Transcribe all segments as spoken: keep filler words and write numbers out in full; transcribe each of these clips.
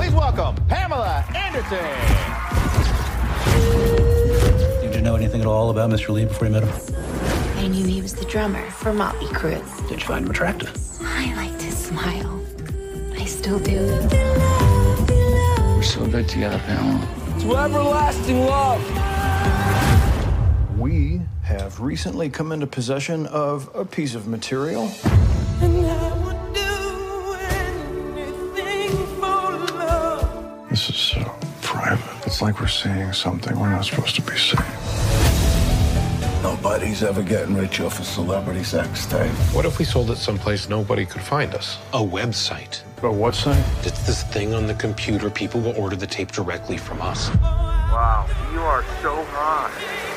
Please welcome Pamela Anderson. Did you know anything at all about Mister Lee before you met him? I knew he was the drummer for Motley Crue. Did you find him attractive? I liked his smile. I still do. We're so good together, Pamela. To everlasting love. We have recently come into possession of a piece of material. And I would do anything for love. This is so private. It's like we're seeing something we're not supposed to be seeing. Nobody's ever getting rich off a celebrity sex tape. What if we sold it someplace nobody could find us? A website. A what site? It's this thing on the computer. People will order the tape directly from us. Wow, you are so hot.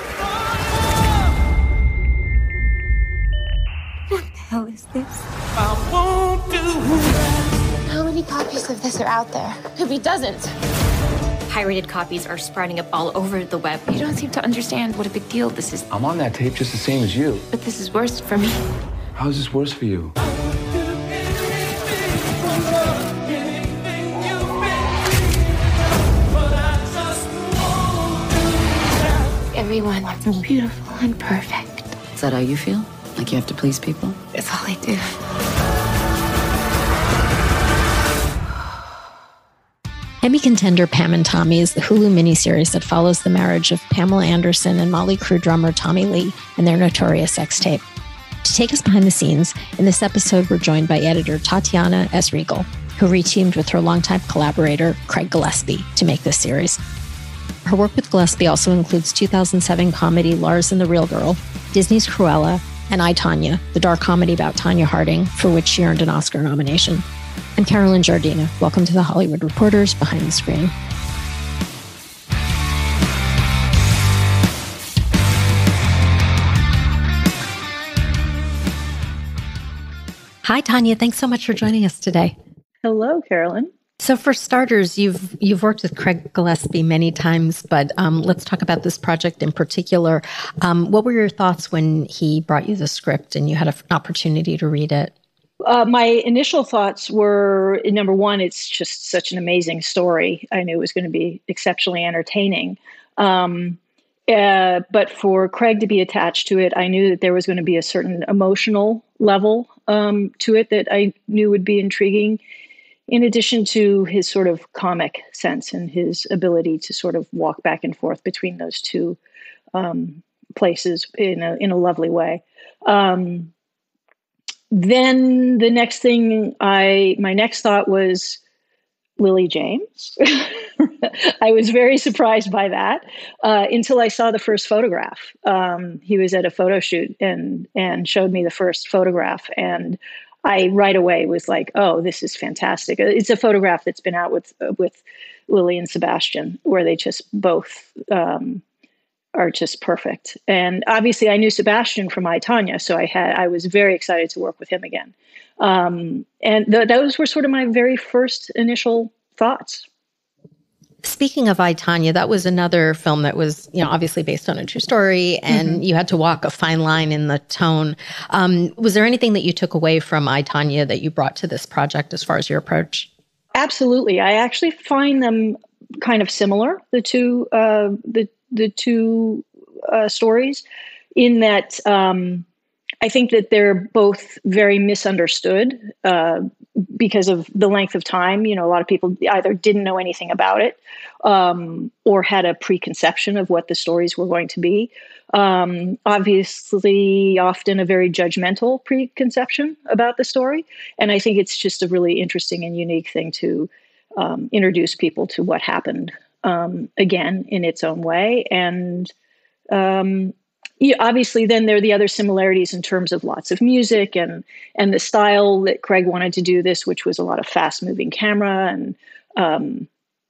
What the hell is this? I won't do that. How many copies of this are out there? Could be dozens. Pirated copies are sprouting up all over the web. You don't seem to understand what a big deal this is. I'm on that tape just the same as you. But this is worse for me. How is this worse for you? Everyone wants me beautiful and perfect. Is that how you feel? Like you have to please people? It's all I do. Emmy contender Pam and Tommy is the Hulu miniseries that follows the marriage of Pamela Anderson and Motley Crue drummer Tommy Lee and their notorious sex tape. To take us behind the scenes, in this episode, we're joined by editor Tatiana as Riegel, who reteamed with her longtime collaborator Craig Gillespie to make this series. Her work with Gillespie also includes two thousand seven comedy Lars and the Real Girl, Disney's Cruella, and I, Tonya, the dark comedy about Tonya Harding, for which she earned an Oscar nomination. I'm Carolyn Jardina. Welcome to the Hollywood Reporters Behind the Screen. Hi, Tonya. Thanks so much for joining us today. Hello, Carolyn. So for starters, you've you've worked with Craig Gillespie many times, but um, let's talk about this project in particular. Um, what were your thoughts when he brought you the script and you had an opportunity to read it? Uh, my initial thoughts were, number one, it's just such an amazing story. I knew it was going to be exceptionally entertaining. Um, uh, but for Craig to be attached to it, I knew that there was going to be a certain emotional level um, to it that I knew would be intriguing, in addition to his sort of comic sense and his ability to sort of walk back and forth between those two um, places in a, in a lovely way. Um, Then the next thing I, my next thought was Lily James. I was very surprised by that uh, until I saw the first photograph. Um, he was at a photo shoot and and showed me the first photograph, and I right away was like, "Oh, this is fantastic!" It's a photograph that's been out with uh, with Lily and Sebastian, where they just both. Um, are just perfect. And obviously I knew Sebastian from I, Tonya, so I had, I was very excited to work with him again. Um, and th- those were sort of my very first initial thoughts. Speaking of I, Tonya, that was another film that was, you know, obviously based on a true story, and mm-hmm. you had to walk a fine line in the tone. Um, was there anything that you took away from I, Tonya that you brought to this project as far as your approach? Absolutely. I actually find them kind of similar, the two, uh, the the two uh, stories, in that um, I think that they're both very misunderstood uh, because of the length of time. You know, a lot of people either didn't know anything about it um, or had a preconception of what the stories were going to be. Um, obviously, often a very judgmental preconception about the story. And I think it's just a really interesting and unique thing to um, introduce people to what happened Um, again, in its own way. And um, yeah, obviously then there are the other similarities in terms of lots of music and and the style that Craig wanted to do this, which was a lot of fast moving camera and um,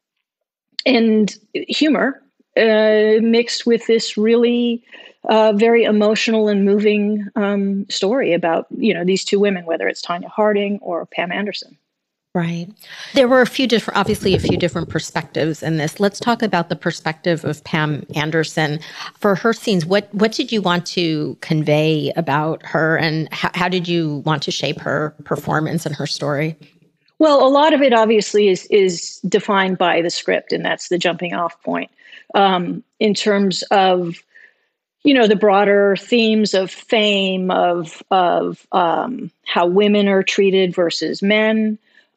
and humor uh, mixed with this really uh, very emotional and moving um, story about, you know, these two women, whether it's Tonya Harding or Pam Anderson. Right. There were a few different, obviously a few different perspectives in this. Let's talk about the perspective of Pam Anderson. For her scenes, what, what did you want to convey about her, and how, how did you want to shape her performance and her story? Well, a lot of it obviously is is defined by the script, and that's the jumping off point. Um, in terms of, you know, the broader themes of fame, of of um, how women are treated versus men,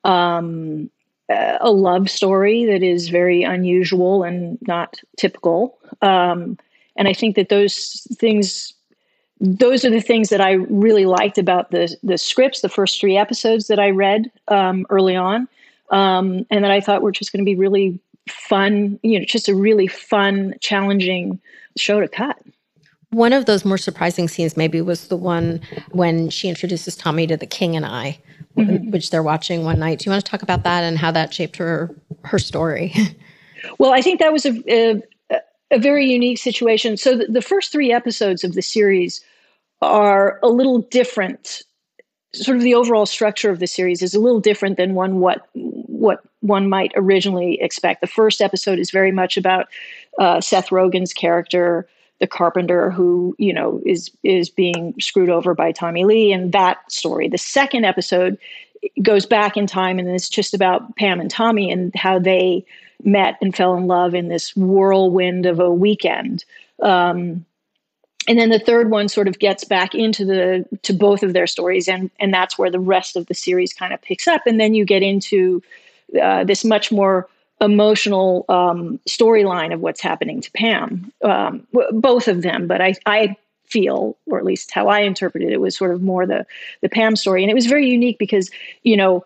um, a love story that is very unusual and not typical. Um, and I think that those things. Those are the things that I really liked about the the scripts, the first three episodes that I read um, early on, um, and that I thought were just going to be really fun, you know, just a really fun, challenging show to cut. One of those more surprising scenes maybe was the one when she introduces Tommy to the King and I, mm-hmm. which they're watching one night. Do you want to talk about that and how that shaped her her story? Well, I think that was a, a, a very unique situation. So the, the first three episodes of the series are a little different. Sort of the overall structure of the series is a little different than one what what one might originally expect. The first episode is very much about uh, Seth Rogen's character, the carpenter who, you know, is is being screwed over by Tommy Lee, and that story. The second episode goes back in time, and it's just about Pam and Tommy and how they met and fell in love in this whirlwind of a weekend. Um, And then the third one sort of gets back into the to both of their stories, and and that's where the rest of the series kind of picks up. And then you get into uh, this much more emotional um, storyline of what's happening to Pam, um, w- both of them. But I I feel, or at least how I interpreted it, was sort of more the the Pam story, and it was very unique because, you know,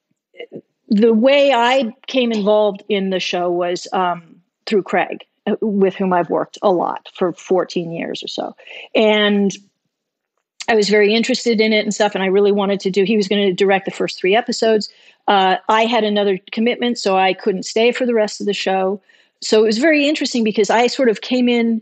the way I came involved in the show was um, through Craig, with whom I've worked a lot for fourteen years or so. And I was very interested in it and stuff. And I really wanted to do, he was going to direct the first three episodes. Uh, I had another commitment, so I couldn't stay for the rest of the show. So it was very interesting because I sort of came in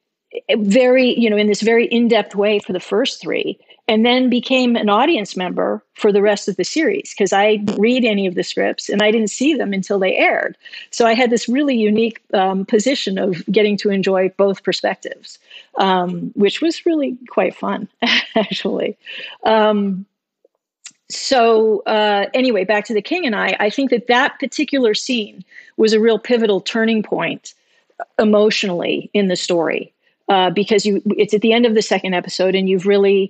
very, you know, in this very in-depth way for the first three, and then became an audience member for the rest of the series because I didn't read any of the scripts and I didn't see them until they aired. So I had this really unique um, position of getting to enjoy both perspectives, um, which was really quite fun, actually. Um, so uh, anyway, back to the King and I, I think that that particular scene was a real pivotal turning point emotionally in the story. Uh, because you, it's at the end of the second episode, and you've really,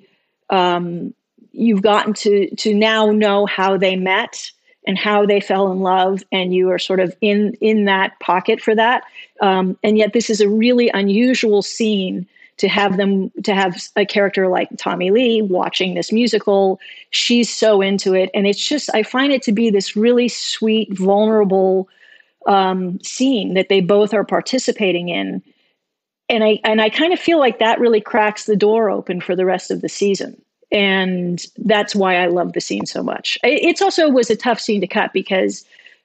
um, you've gotten to to now know how they met and how they fell in love, and you are sort of in in that pocket for that. Um, and yet, this is a really unusual scene to have them to have a character like Tommy Lee watching this musical. She's so into it, and it's just I find it to be this really sweet, vulnerable um, scene that they both are participating in. And I and I kind of feel like that really cracks the door open for the rest of the season. And that's why I love the scene so much. It also was a tough scene to cut because,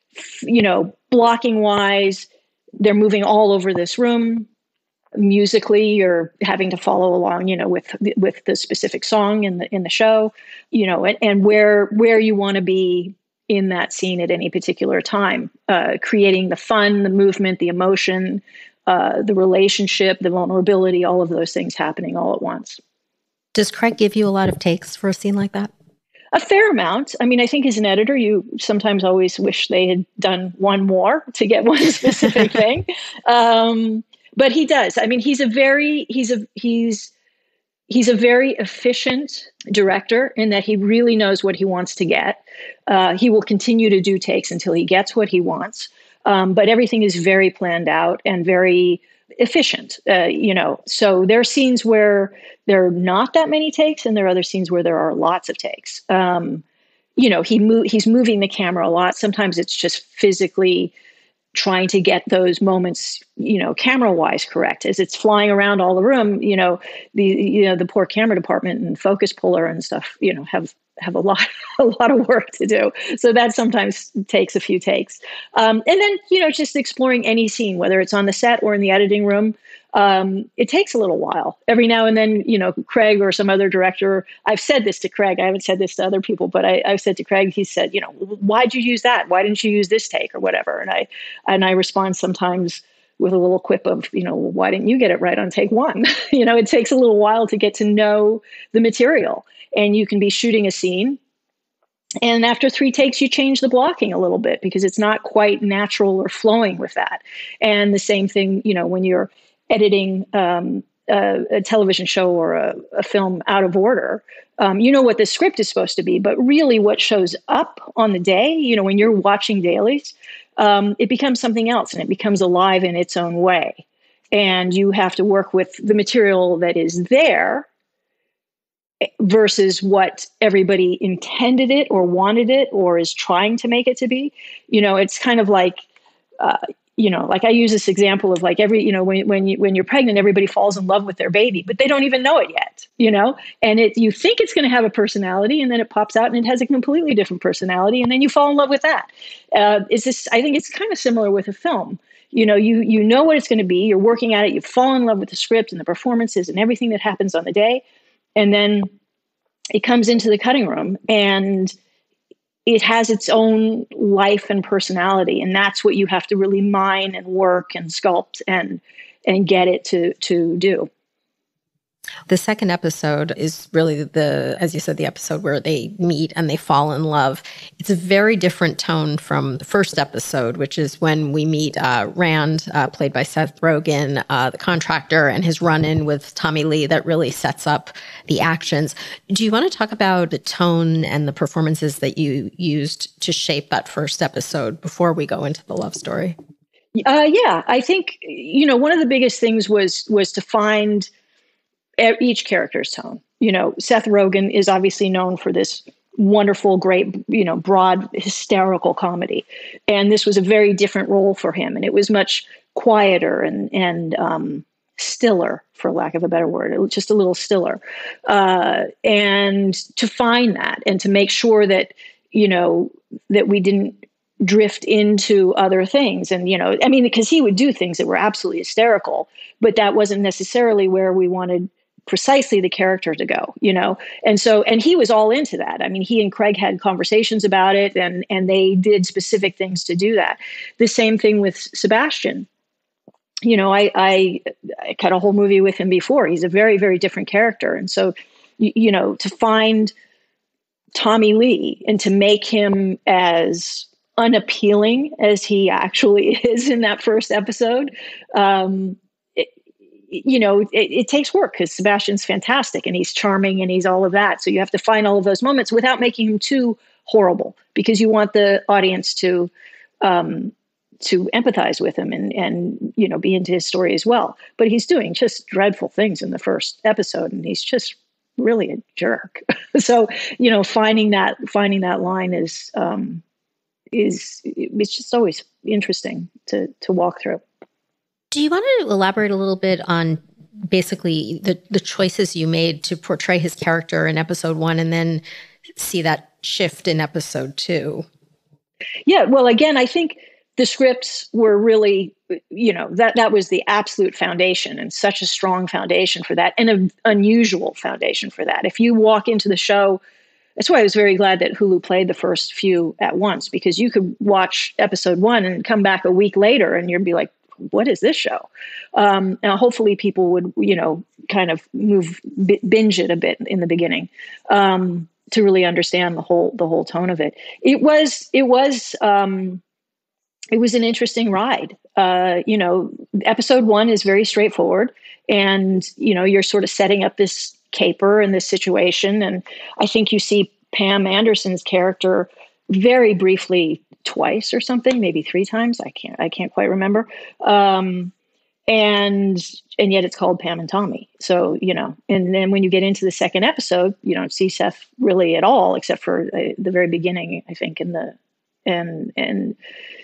you know, blocking wise, they're moving all over this room. Musically, you're having to follow along, you know, with with the specific song in the in the show, you know, and, and where where you want to be in that scene at any particular time, uh, creating the fun, the movement, the emotion, Uh, the relationship, the vulnerability, all of those things happening all at once. Does Craig give you a lot of takes for a scene like that? A fair amount. I mean, I think as an editor, you sometimes always wish they had done one more to get one specific thing. Um, but he does. I mean, he's a very, he's a, he's, he's a very efficient director in that he really knows what he wants to get. Uh, he will continue to do takes until he gets what he wants. Um, but everything is very planned out and very efficient, uh, you know. So there are scenes where there are not that many takes, and there are other scenes where there are lots of takes. Um, you know, he mo- he's moving the camera a lot. Sometimes it's just physically trying to get those moments, you know, camera-wise correct. As it's flying around all the room, you know, the you know the poor camera department and focus puller and stuff, you know, have have a lot, a lot of work to do. So that sometimes takes a few takes. Um, and then, you know, just exploring any scene, whether it's on the set or in the editing room, um, it takes a little while. Every now and then, you know, Craig or some other director, I've said this to Craig, I haven't said this to other people, but I, I've said to Craig, he said, you know, why'd you use that? Why didn't you use this take or whatever? And I, and I respond sometimes with a little quip of, you know, why didn't you get it right on take one? You know, it takes a little while to get to know the material. And you can be shooting a scene And after three takes, you change the blocking a little bit because it's not quite natural or flowing with that. And the same thing, you know, when you're editing um, a, a television show or a, a film out of order, um, you know what the script is supposed to be, but really what shows up on the day, you know, when you're watching dailies, um, it becomes something else and it becomes alive in its own way. And you have to work with the material that is there versus what everybody intended it or wanted it or is trying to make it to be. You know, it's kind of like, uh, you know, like I use this example of like every, you know, when, when you, when you're pregnant, everybody falls in love with their baby, but they don't even know it yet, you know, and it, you think it's going to have a personality and then it pops out and it has a completely different personality. And then you fall in love with that. Uh, is this, I think it's kind of similar with a film. You know, you, you know what it's going to be, you're working at it, you fall in love with the script and the performances and everything that happens on the day. And then it comes into the cutting room and it has its own life and personality. And that's what you have to really mine and work and sculpt and, and get it to, to do. The second episode is really the, as you said, the episode where they meet and they fall in love. It's a very different tone from the first episode, which is when we meet uh, Rand, uh, played by Seth Rogen, uh, the contractor, and his run-in with Tommy Lee that really sets up the actions. Do you want to talk about the tone and the performances that you used to shape that first episode before we go into the love story? Uh, yeah, I think, you know, one of the biggest things was was to find each character's tone. You know, Seth Rogen is obviously known for this wonderful, great, you know, broad, hysterical comedy. And this was a very different role for him. And it was much quieter and, and um, stiller, for lack of a better word. It was just a little stiller. Uh, and to find that and to make sure that, you know, that we didn't drift into other things. And, you know, I mean, because he would do things that were absolutely hysterical, but that wasn't necessarily where we wanted precisely the character to go, you know? And so, and he was all into that. I mean, he and Craig had conversations about it and, and they did specific things to do that. The same thing with Sebastian. You know, I, I, I cut a whole movie with him before. He's a very, very different character. And so, you, you know, to find Tommy Lee and to make him as unappealing as he actually is in that first episode, um, you know, it, it takes work because Sebastian's fantastic and he's charming and he's all of that. So you have to find all of those moments without making him too horrible because you want the audience to, um, to empathize with him and, and, you know, be into his story as well. But he's doing just dreadful things in the first episode and he's just really a jerk. So, you know, finding that, finding that line is, um, is, it's just always interesting to, to walk through. Do you want to elaborate a little bit on basically the, the choices you made to portray his character in episode one and then see that shift in episode two? Yeah, well, again, I think the scripts were really, you know, that, that was the absolute foundation and such a strong foundation for that and an unusual foundation for that. If you walk into the show, that's why I was very glad that Hulu played the first few at once, because you could watch episode one and come back a week later and you'd be like, what is this show? Um, now, hopefully people would, you know, kind of move, b- binge it a bit in the beginning um, to really understand the whole, the whole tone of it. It was, it was, um, it was an interesting ride. Uh, you know, episode one is very straightforward and, you know, you're sort of setting up this caper in this situation. And I think you see Pam Anderson's character very briefly twice or something, maybe three times. I can't, I can't quite remember. Um, and, and yet it's called Pam and Tommy. So, you know, and then when you get into the second episode, you don't see Seth really at all, except for uh, the very beginning, I think, in the, and, and,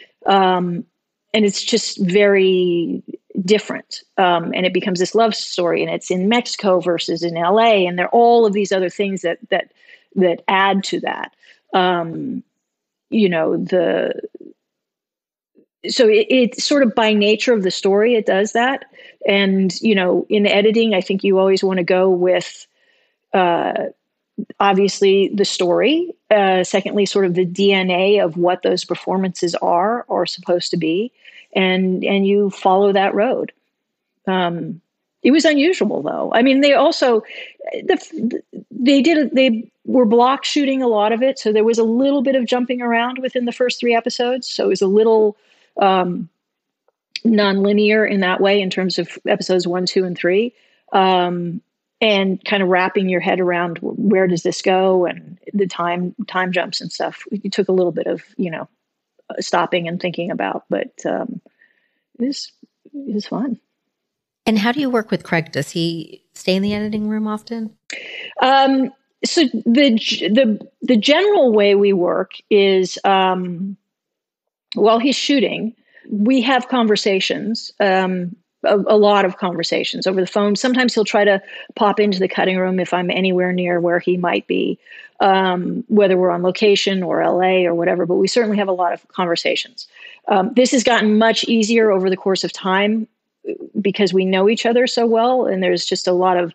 um, and it's just very different. Um, and it becomes this love story and it's in Mexico versus in L A. And there are all of these other things that, that, that add to that. Um, you know, the, so it, it's sort of by nature of the story, it does that. And, you know, in editing, I think you always want to go with, uh, obviously the story. Uh, secondly, sort of the D N A of what those performances are, or supposed to be. And, and you follow that road. Um, it was unusual though. I mean, they also, the, they did, they we're block shooting a lot of it. So there was a little bit of jumping around within the first three episodes. So it was a little um, non-linear in that way in terms of episodes one, two, and three. Um, and kind of wrapping your head around where does this go and the time time jumps and stuff. It took a little bit of, you know, stopping and thinking about, but um, it was, it was fun. And how do you work with Craig? Does he stay in the editing room often? Um, so the the the general way we work is um, while he's shooting, we have conversations. Um, A, a lot of conversations over the phone. Sometimes he'll try to pop into the cutting room if I'm anywhere near where he might be, um, whether we're on location or L A or whatever, but we certainly have a lot of conversations. Um, this has gotten much easier over the course of time because we know each other so well, and there's just a lot of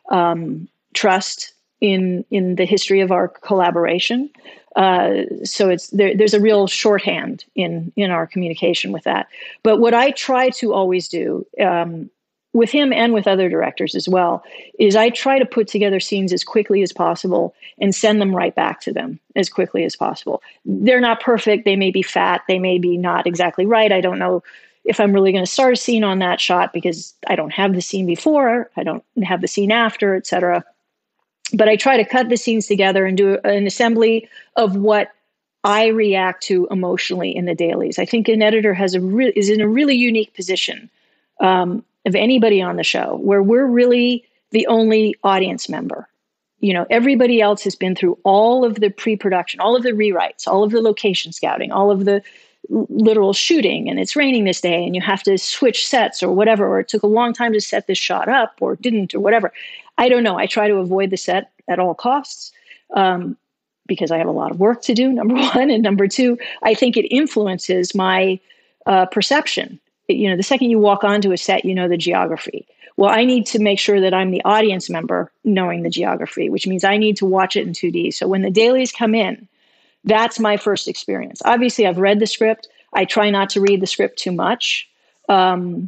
um, trust in in the history of our collaboration. Uh, so it's there, there's a real shorthand in in our communication with that. But what I try to always do um, with him and with other directors as well is I try to put together scenes as quickly as possible and send them right back to them as quickly as possible. They're not perfect. They may be fat. They may be not exactly right. I don't know if I'm really going to start a scene on that shot because I don't have the scene before. I don't have the scene after, et cetera. But I try to cut the scenes together and do an assembly of what I react to emotionally in the dailies. I think an editor has a re- is in a really unique position um, of anybody on the show where we're really the only audience member. You know, everybody else has been through all of the pre-production, all of the rewrites, all of the location scouting, all of the literal shooting, and it's raining this day and you have to switch sets or whatever, or it took a long time to set this shot up or didn't or whatever. I don't know. I try to avoid the set at all costs um, because I have a lot of work to do, number one. And number two, I think it influences my uh, perception. You know, the second you walk onto a set, you know the geography. Well, I need to make sure that I'm the audience member knowing the geography, which means I need to watch it in two D. So when the dailies come in, that's my first experience. Obviously, I've read the script. I try not to read the script too much. Um,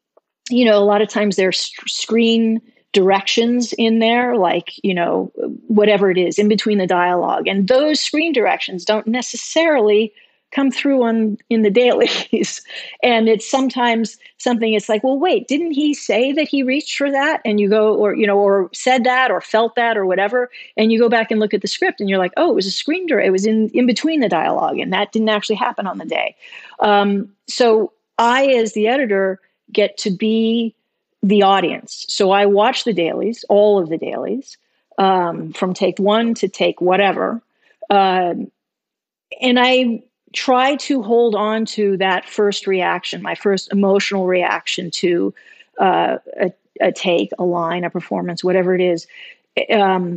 you know, a lot of times there's st- screen directions in there, like, you know, whatever it is in between the dialogue. And those screen directions don't necessarily come through on in the dailies. And it's sometimes something, it's like, well, wait, didn't he say that he reached for that? And you go, or, you know, or said that or felt that or whatever. And you go back and look at the script and you're like, oh, it was a screen direct. It was in, in between the dialogue. And that didn't actually happen on the day. Um, so I, as the editor, get to be the audience. So I watch the dailies, all of the dailies, um, from take one to take whatever. Uh, and I try to hold on to that first reaction, my first emotional reaction to uh, a, a take, a line, a performance, whatever it is, um,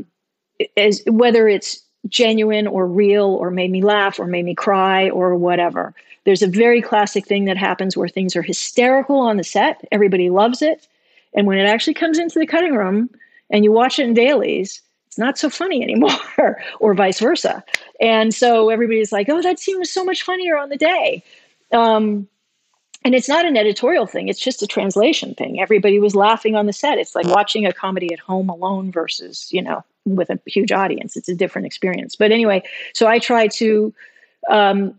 as whether it's genuine or real or made me laugh or made me cry or whatever. There's a very classic thing that happens where things are hysterical on the set. Everybody loves it. And when it actually comes into the cutting room and you watch it in dailies, it's not so funny anymore, or vice versa. And so everybody's like, oh, that scene was so much funnier on the day. Um, and it's not an editorial thing. It's just a translation thing. Everybody was laughing on the set. It's like watching a comedy at home alone versus, you know, with a huge audience. It's a different experience. But anyway, so I try to um,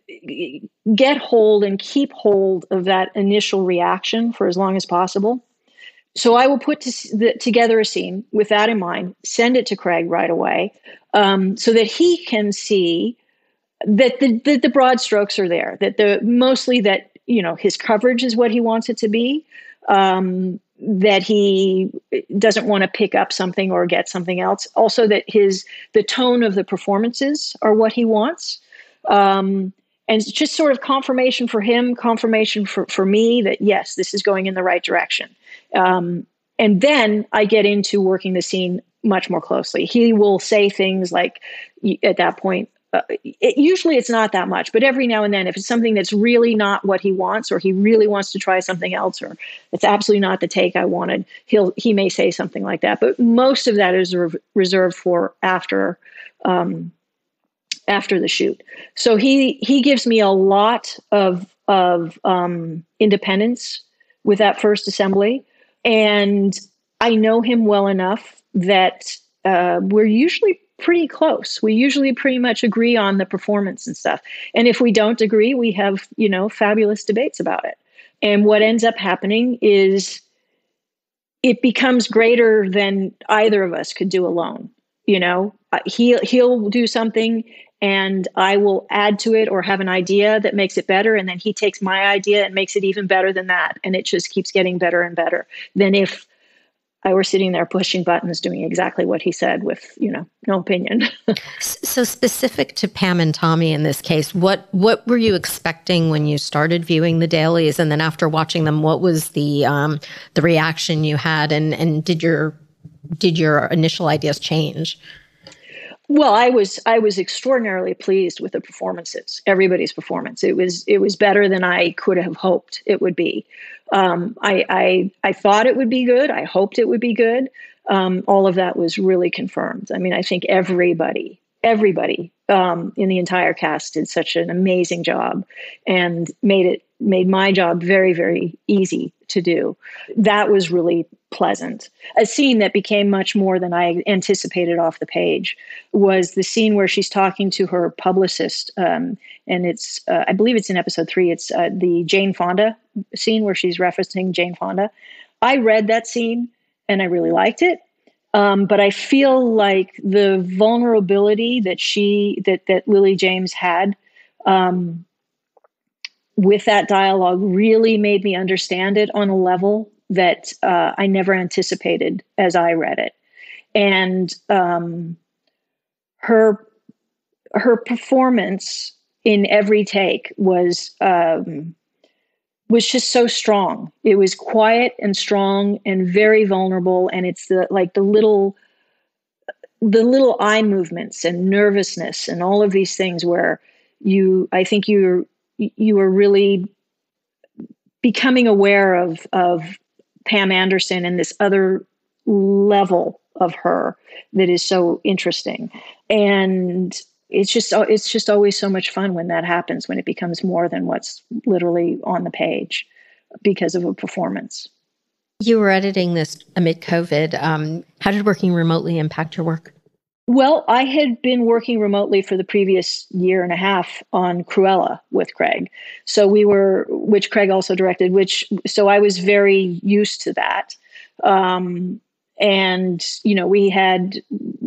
get hold and keep hold of that initial reaction for as long as possible. So I will put to, the, together a scene with that in mind, send it to Craig right away, um, so that he can see that the, the the broad strokes are there, that the mostly that, you know, his coverage is what he wants it to be, um, that he doesn't want to pick up something or get something else. Also that his the tone of the performances are what he wants. Um, and it's just sort of confirmation for him, confirmation for, for me that, yes, this is going in the right direction. Um, and then I get into working the scene much more closely. He will say things like, at that point, uh, it, usually it's not that much, but every now and then, if it's something that's really not what he wants, or he really wants to try something else, or it's absolutely not the take I wanted, he'll he may say something like that. But most of that is re- reserved for after um, after the shoot. So he he gives me a lot of of um, independence with that first assembly. And I know him well enough that uh, we're usually pretty close. We usually pretty much agree on the performance and stuff. And if we don't agree, we have, you know, fabulous debates about it. And what ends up happening is it becomes greater than either of us could do alone. You know, he, he'll do something and I will add to it or have an idea that makes it better. And then he takes my idea and makes it even better than that. And it just keeps getting better and better than if I were sitting there pushing buttons, doing exactly what he said with, you know, no opinion. So specific to Pam and Tommy in this case, what what were you expecting when you started viewing the dailies? And then after watching them, what was the um, the reaction you had? And, and did your did your initial ideas change? Well, I was I was extraordinarily pleased with the performances, everybody's performance. It was it was better than I could have hoped it would be. Um, I, I I thought it would be good. I hoped it would be good. Um, all of that was really confirmed. I mean, I think everybody, everybody um, in the entire cast did such an amazing job and made it made my job very, very easy to do. That was really pleasant. A scene that became much more than I anticipated off the page was the scene where she's talking to her publicist. Um, and it's, uh, I believe it's in episode three. It's uh, the Jane Fonda scene where she's referencing Jane Fonda. I read that scene and I really liked it. Um, but I feel like the vulnerability that she, that, that Lily James had, um, with that dialogue really made me understand it on a level that uh, I never anticipated as I read it. And um, her her performance in every take was um, was just so strong. It was quiet and strong and very vulnerable. And it's the like the little the little eye movements and nervousness and all of these things where you, I think you're you are really becoming aware of of Pam Anderson and this other level of her that is so interesting. And it's just it's just always so much fun when that happens, when it becomes more than what's literally on the page because of a performance. You were editing this amid COVID. Um, how did working remotely impact your work? Well, I had been working remotely for the previous year and a half on Cruella with Craig. So we were, which Craig also directed, which, so I was very used to that. Um, and, you know, we had,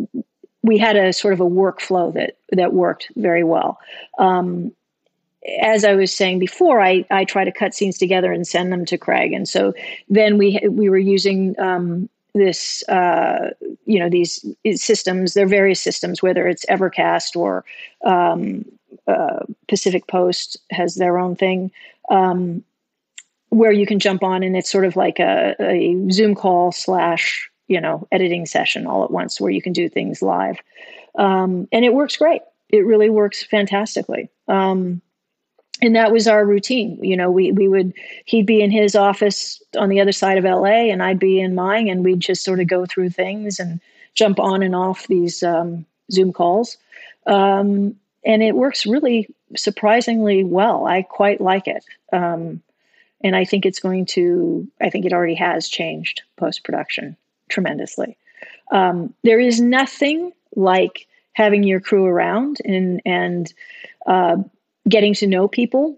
we had a sort of a workflow that, that worked very well. Um, as I was saying before, I, I try to cut scenes together and send them to Craig. And so then we, we were using, um, this, uh, you know, these systems, there are various systems, whether it's Evercast or um, uh, Pacific Post has their own thing, um, where you can jump on and it's sort of like a, a Zoom call slash, you know, editing session all at once where you can do things live. Um, and it works great. It really works fantastically. Um, And that was our routine. You know, we we would, he'd be in his office on the other side of L A and I'd be in mine, and we'd just sort of go through things and jump on and off these um, Zoom calls. Um, and it works really surprisingly well. I quite like it. Um, and I think it's going to, I think it already has changed post-production tremendously. Um, there is nothing like having your crew around and, and, uh, getting to know people.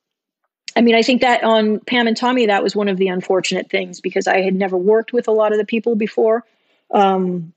I mean, I think that on Pam and Tommy, that was one of the unfortunate things because I had never worked with a lot of the people before. Um,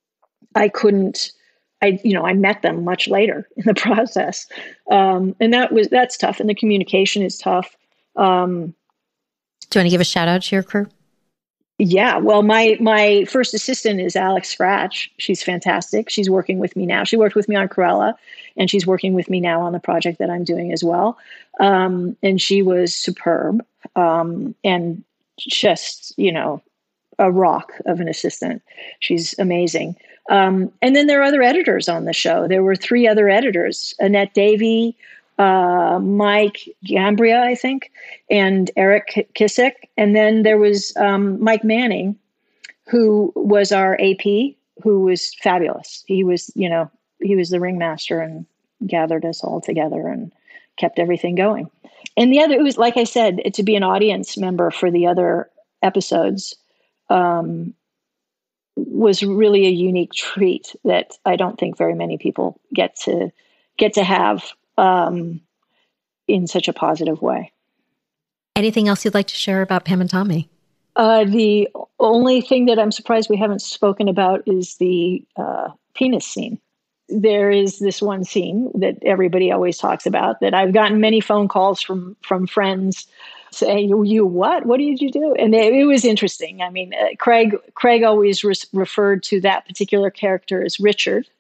I couldn't, I, you know, I met them much later in the process. Um, and that was, that's tough. And the communication is tough. Um, Do you want to give a shout out to your crew? Yeah, well, my my first assistant is Alex Scratch. She's fantastic. She's working with me now. She worked with me on Cruella, and she's working with me now on the project that I'm doing as well. Um, and she was superb um, and just, you know, a rock of an assistant. She's amazing. Um, and then there are other editors on the show. There were three other editors, Annette Davey, uh, Mike Gambria, I think, and Eric Kissick. And then there was um, Mike Manning, who was our A P, who was fabulous. He was, you know, he was the ringmaster and gathered us all together and kept everything going. And the other, it was, like I said, to be an audience member for the other episodes um, was really a unique treat that I don't think very many people get to get to have um, in such a positive way. Anything else you'd like to share about Pam and Tommy? Uh, the only thing that I'm surprised we haven't spoken about is the uh, penis scene. There is this one scene that everybody always talks about that I've gotten many phone calls from from friends saying, you, you what? What did you do? And it, it was interesting. I mean, uh, Craig Craig always re- referred to that particular character as Richard.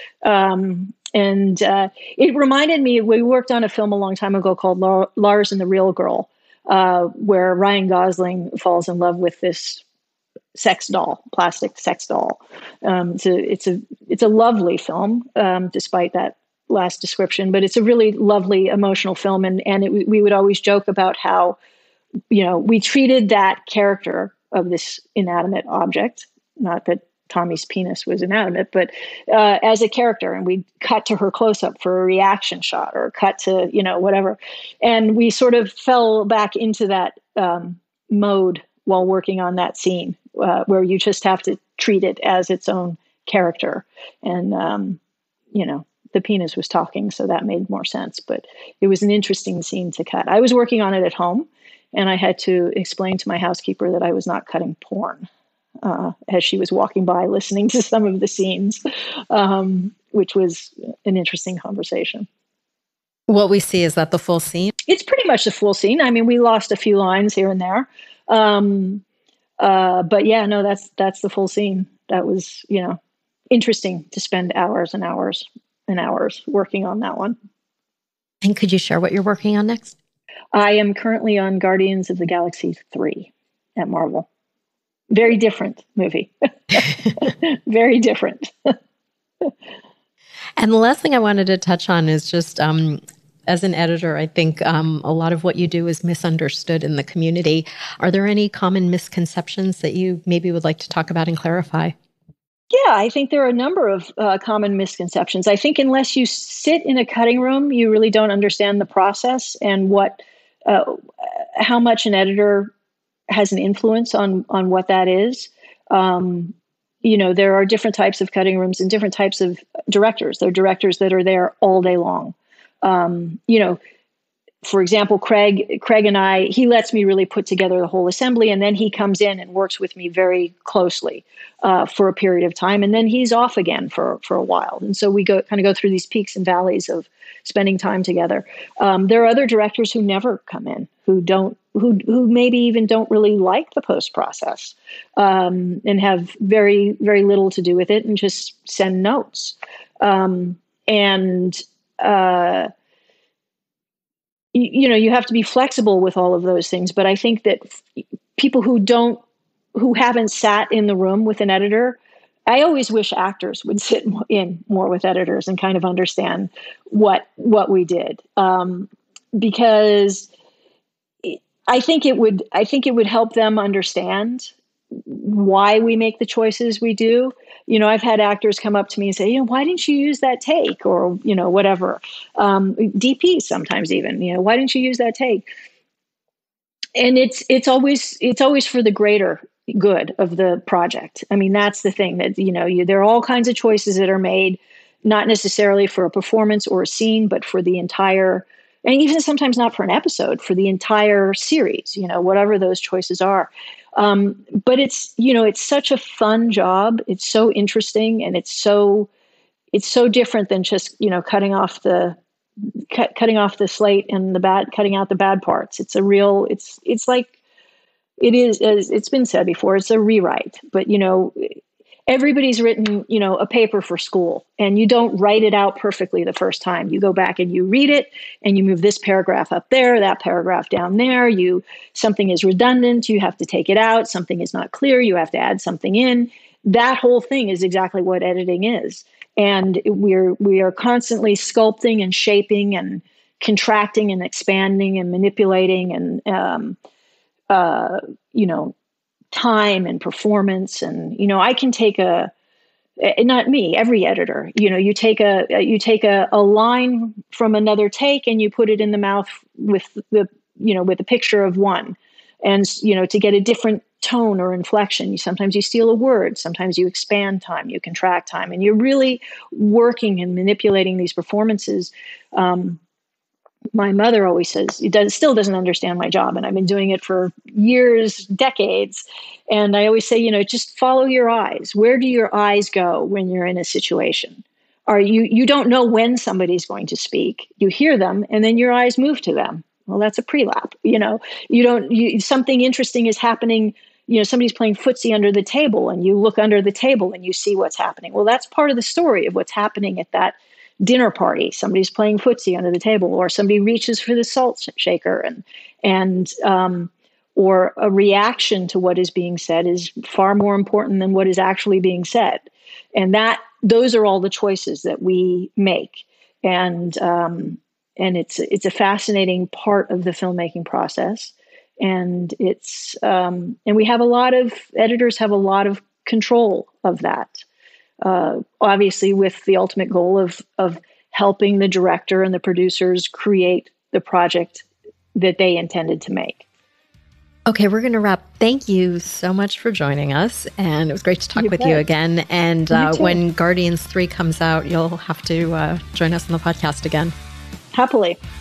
Um, and uh, it reminded me, we worked on a film a long time ago called La- Lars and the Real Girl, uh, where Ryan Gosling falls in love with this sex doll, plastic sex doll. Um, it's a it's a it's a lovely film, um, despite that last description. But it's a really lovely emotional film, and and it, we would always joke about how, you know, we treated that character of this inanimate object, not that Tommy's penis was inanimate, but uh, as a character, and we'd cut to her close up for a reaction shot, or cut to, you know, whatever. And we sort of fell back into that um, mode while working on that scene, uh, where you just have to treat it as its own character. And, um, you know, the penis was talking, so that made more sense, but it was an interesting scene to cut. I was working on it at home, and I had to explain to my housekeeper that I was not cutting porn. Uh, as she was walking by listening to some of the scenes, um, which was an interesting conversation. What we see, is that the full scene? It's pretty much the full scene. I mean, we lost a few lines here and there. Um, uh, but yeah, no, that's that's the full scene. That was, you know, interesting to spend hours and hours and hours working on that one. And could you share what you're working on next? I am currently on Guardians of the Galaxy three at Marvel. Very different movie. Very different. And the last thing I wanted to touch on is just, um, as an editor, I think um, a lot of what you do is misunderstood in the community. Are there any common misconceptions that you maybe would like to talk about and clarify? Yeah, I think there are a number of uh, common misconceptions. I think unless you sit in a cutting room, you really don't understand the process and what, uh, how much an editor has an influence on on what that is. Um, you know, there are different types of cutting rooms and different types of directors. There are directors that are there all day long. Um, you know, for example, Craig, Craig and I, he lets me really put together the whole assembly, and then he comes in and works with me very closely uh, for a period of time, and then he's off again for for a while. And so we go kind of go through these peaks and valleys of spending time together. Um, there are other directors who never come in, who don't, who who maybe even don't really like the post process, um, and have very very little to do with it, and just send notes. Um, and uh, you, you know, you have to be flexible with all of those things. But I think that f- people who don't, who haven't sat in the room with an editor, I always wish actors would sit in more with editors and kind of understand what what we did, um, because I think it would. I think it would help them understand why we make the choices we do. You know, I've had actors come up to me and say, you know, why didn't you use that take, or you know, whatever. Um, D Ps sometimes even, you know, why didn't you use that take? And it's it's always it's always for the greater good of the project. I mean, that's the thing that, you know, you, there are all kinds of choices that are made, not necessarily for a performance or a scene, but for the entire, and even sometimes not for an episode, for the entire series, you know, whatever those choices are. Um, but it's, you know, it's such a fun job. It's so interesting, and it's so, it's so different than just, you know, cutting off the, cut, cutting off the slate and the bad, cutting out the bad parts. It's a real, it's, it's like, it is, as it's been said before, it's a rewrite, but you know, everybody's written, you know, a paper for school, and you don't write it out perfectly the first time. You go back and you read it, and you move this paragraph up there, that paragraph down there. You, something is redundant, you have to take it out. Something is not clear, you have to add something in. That whole thing is exactly what editing is. And we're, we are constantly sculpting and shaping and contracting and expanding and manipulating and, um, uh, you know, time and performance. And, you know, I can take a, not me, every editor, you know, you take a, you take a, a line from another take and you put it in the mouth with the, you know, with a picture of one. And, you know, to get a different tone or inflection, sometimes you steal a word, sometimes you expand time, you contract time, and you're really working and manipulating these performances. Um, my mother always says, it does, still doesn't understand my job. And I've been doing it for years, decades. And I always say, you know, just follow your eyes. Where do your eyes go when you're in a situation? Are you, you don't know when somebody's going to speak. You hear them and then your eyes move to them. Well, that's a pre-lap. You know, you don't, you, something interesting is happening. You know, somebody's playing footsie under the table and you look under the table and you see what's happening. Well, that's part of the story of what's happening at that dinner party. Somebody's playing footsie under the table, or somebody reaches for the salt shaker, and, and, um, or a reaction to what is being said is far more important than what is actually being said. And that, those are all the choices that we make. And, um, and it's, it's a fascinating part of the filmmaking process. And it's, um, and we have a lot of, editors have a lot of control of that. Uh, obviously with the ultimate goal of, of helping the director and the producers create the project that they intended to make. Okay, we're going to wrap. Thank you so much for joining us. And it was great to talk you with bet. you again. And uh, when Guardians three comes out, you'll have to uh, join us on the podcast again. Happily.